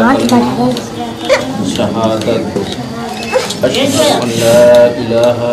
शहादत अशहदु अन ला इलाहा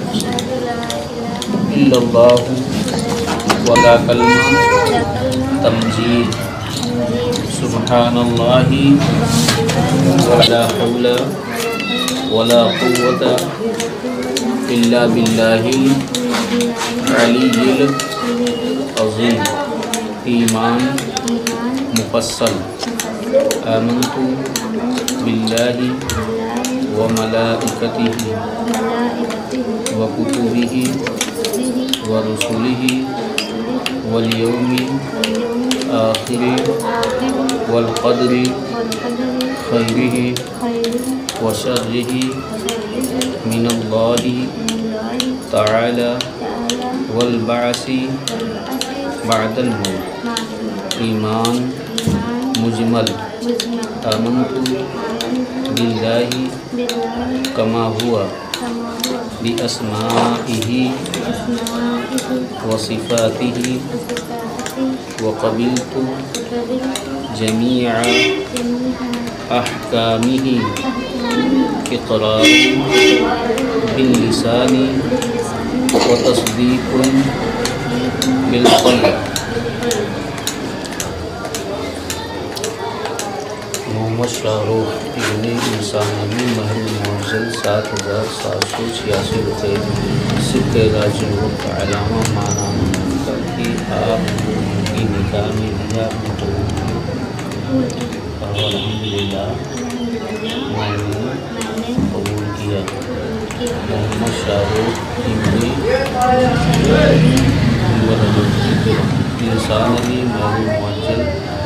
इल्लल्लाह वला कलमा तमजीद सुब्हानल्लाहि वला हौला वला कुव्वता इल्ला बिल्लाहिल अलीय्यिल अज़ीम। ईमान मुफस्सल। आमनतु बिल्लाहि व मलाइकतिहि व कुतुबिहि व रुसुलिहि वल यौमिल आखिरि वल क़द्रि खैरिहि व शर्रिहि मिनल्लाहि तआला वल बअसी बअदल मौत। ईमान मुजमल। आमनतु बिल्लाहि कमा हुआ बि अस्माइहि व सिफातिहि व क़बिलतु जमीअ अहकामिहि इक़रारन बिल लिसानी व तस्दीक़ुन बिल क़ल्ब। मोहम्मद शाहरुख इब्ने इंसानी महल मुअज़्ज़ल 7786 रुपये सिक्के राजन वक्त अलामा माना कि आप की निकाह में दिया अल्हम्दुलिल्लाह मैंने कबूल किया। मोहम्मद शाहरुख इब्ने इंसानी महल मुअज़्ज़ल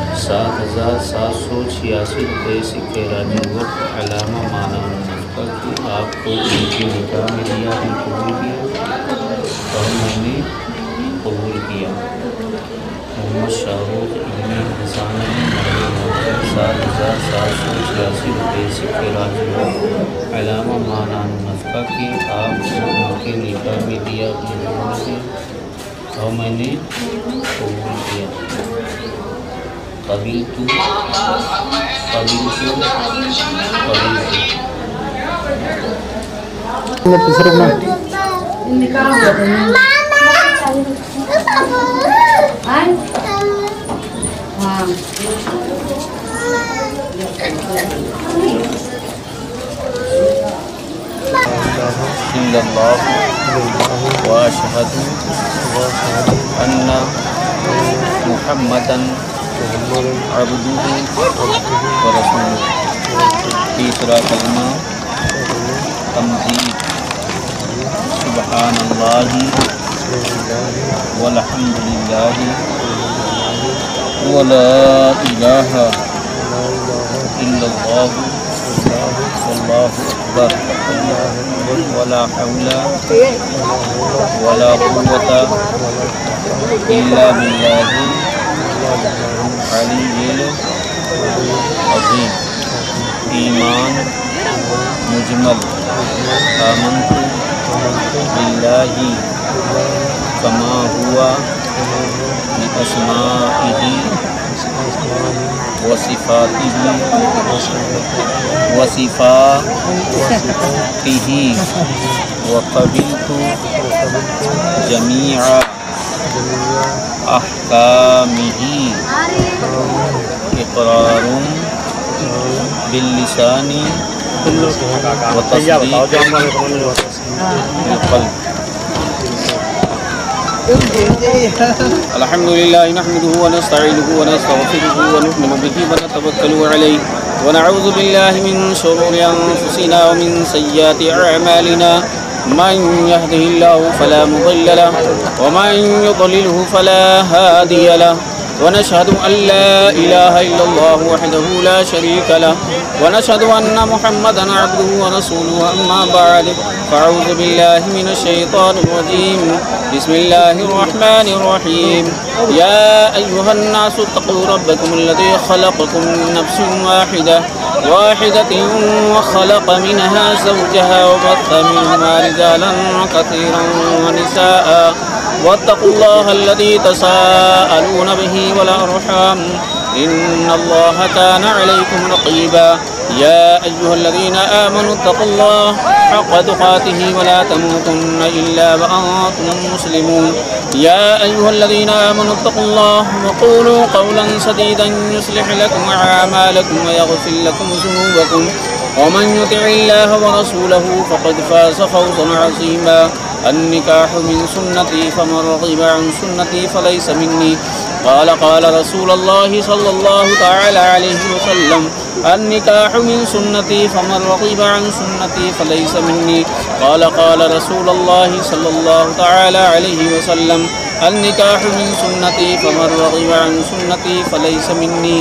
7786 रुपये सिक्के राजन वक्त अलामा माना नफ़ा कि आपको उनकी निकाह में दिया है कबूल किया और मैंने कबूल किया। मोहम्मद शाहरुख इब्ने इंसानी महल मुअज़्ज़ल 7786 रुपये सिक्के राजन वक्त अलामा माना नफ़ा कि आपको उनके निकाह में दिया और मैंने कबूल किया। कबीलतु व अशहदु अन्ना मुहम्मदन अब्दुहु व रसूलुहु। तीसरा कलमा तमजीद। सुब्हानल्लाहि वल्हम्दुलिल्लाहि वला इलाहा इल्लल्लाह वल्लाहु अकबर वला हौला वला कुव्वता इल्ला बिल्लाहिल अलीय्यिल अज़ीम। ईमान मुजमल। आमनतु बिल्लाहि कमा हुआ बि अस्माइहि व सिफातिहि व सिफातिहि व क़बिलतु जमीअ अहकामिहि इक़रारुन बिल लिसानी व तस्दीक़ुन बिल क़ल्ब। अल्हम्दुलिल्लाहि नहमदुहु व नस्तईनुहु व नस्तगफिरुहु व नु'मिनु बिही व नतवक्कलु अलैहि व नऊज़ु बिल्लाहि मिन शुरूरि अनफुसिना व मिन सय्यिआति अअमालिना। मन यहदिहिल्लाहु फला मुदिल्ल लहु व मन युद्लिलहु फला हादिय लहु। व नशहदु अन ला इलाहा इल्लल्लाहु वहदहु ला शरीका लहु व नशहदु अन्ना मुहम्मदन अब्दुहु व रसूलुहु। अम्मा बअद फ़अऊज़ु बिल्लाहि मिनश शैतानिर रजीम। बिस्मिल्लाहिर रहमानिर रहीम। या अय्युहन नासु इत्तक़ू रब्बकुम अल्लज़ी ख़लक़कुम मिन नफ्सिन वाहिदतिन व ख़लक़ मिनहा ज़ौजहा व बस्स मिनहुमा रिजालन कसीरन व निसाअ वत्तक़ुल्लाह अल्लज़ी तसाअलून बिही वल अरहाम इन्नल्लाह काना अलैकुम रक़ीबा। या अय्युहल्लज़ीना आमनु तक़ुल्लाह हक़्क़ तुक़ातिही व ला तमूतुन्ना इल्ला व अंतुम मुस्लिमून। या अय्युहल्लज़ीना आमनु तक़ुल्लाह व क़ूलू क़ौलन सदीदन युस्लिह लकुम अअमालकुम व यग़फिर लकुम ज़ुनूबकुम व मन युति'िल्लाह व रसूलहु फ़क़द फ़ाज़ फ़ौज़न अज़ीमा। अन्निकाहु मिन सुन्नती फमन रग़िबा अन सुन्नती फ़लैस मिन्नी। क़ाल रसूलुल्लाहि सल्लल्लाहु तआला अलैहि वसल्लम अन्निकाहु मिन सुन्नती फमन रग़िबा अन सुन्नती फ़लैस मिन्नी। क़ाल रसूलुल्लाहि सल्लल्लाहु तआला अलैहि वसल्लम अन्निकाहु मिन सुन्नती फमन रग़िबा अन सुन्नती फ़लैस मिन्नी।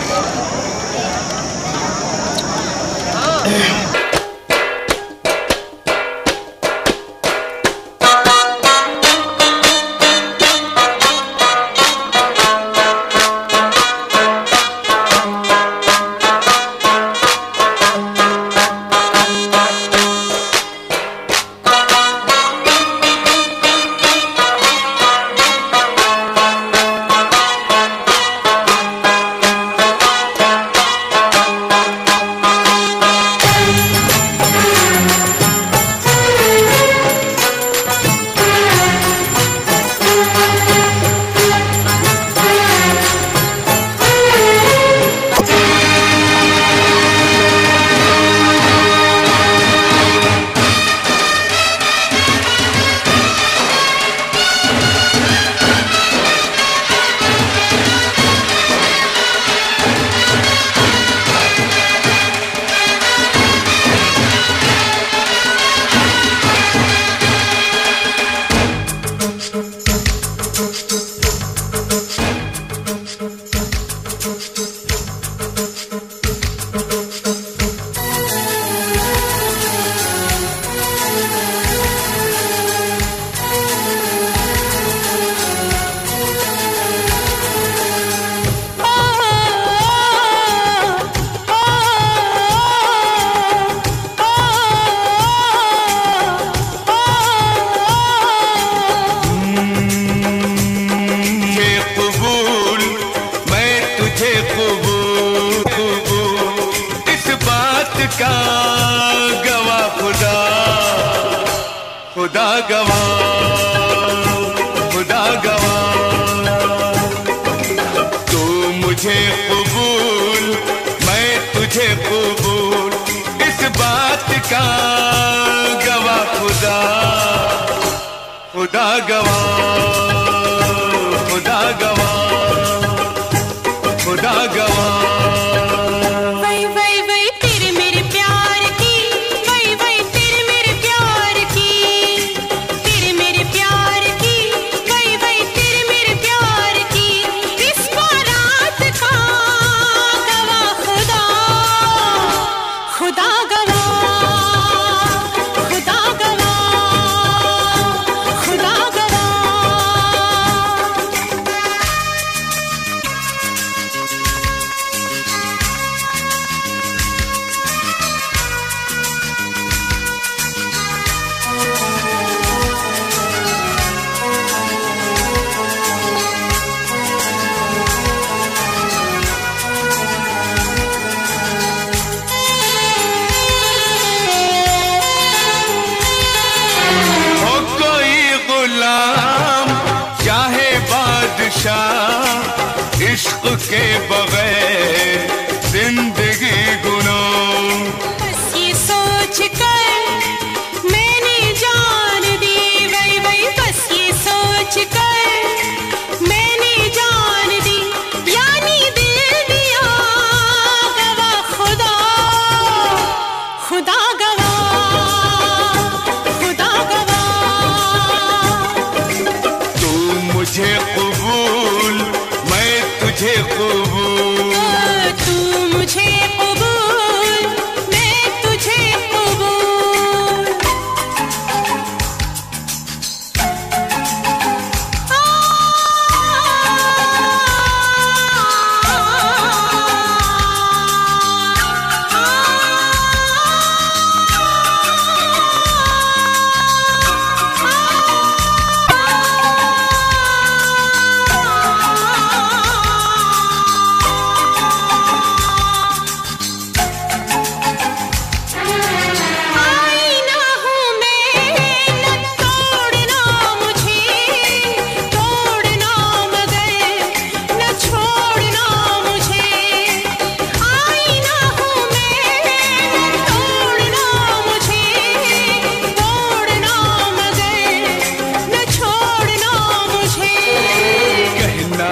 इश्क के बगैर जिंदगी गुनाह। बस ये सोच कर मैंने जान दी, वही वही बस ये सोच कर मैंने जान दी, यानी दिल दिया गवा खुदा, खुदा गवा, खुदा गवा। तू मुझे कबूल, मैं तुझे कबूल, तू मुझे कबूल, मैं तुझे कबूल।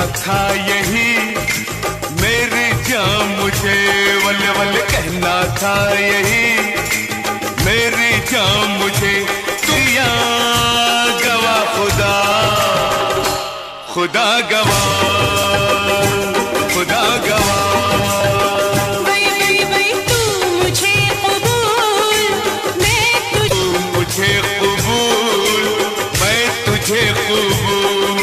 था यही मेरी जान मुझे वल वल कहना था यही मेरी जान मुझे तुया गवा खुदा खुदा गवा खुदा गवा तू मुझे कबूल मैं मुझे कबूल मैं तुझे कबूल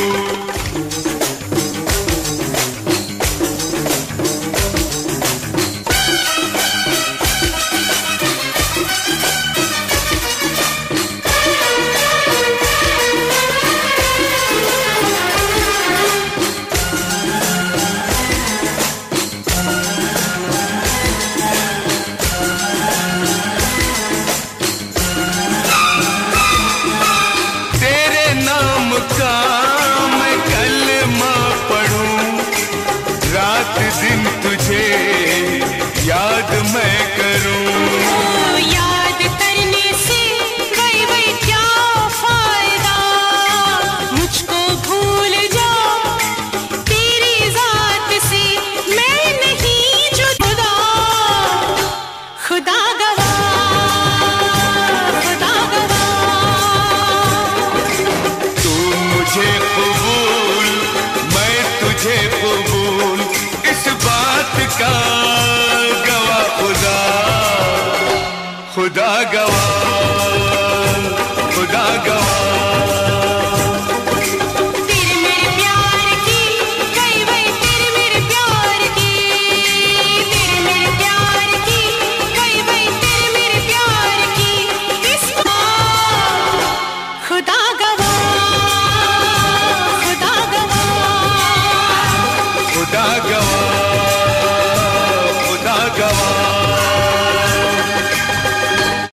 का मैं कलमा पढ़ूं रात दिन तुझे याद मैं करूं याद करने से वही क्या फायदा मुझको भूल जा तेरी जात से मैं नहीं जुदा खुदा गवा खुदा गवा मुझे कबूल मैं तुझे कबूल इस बात का गवा खुदा खुदा गवा खुदा गवा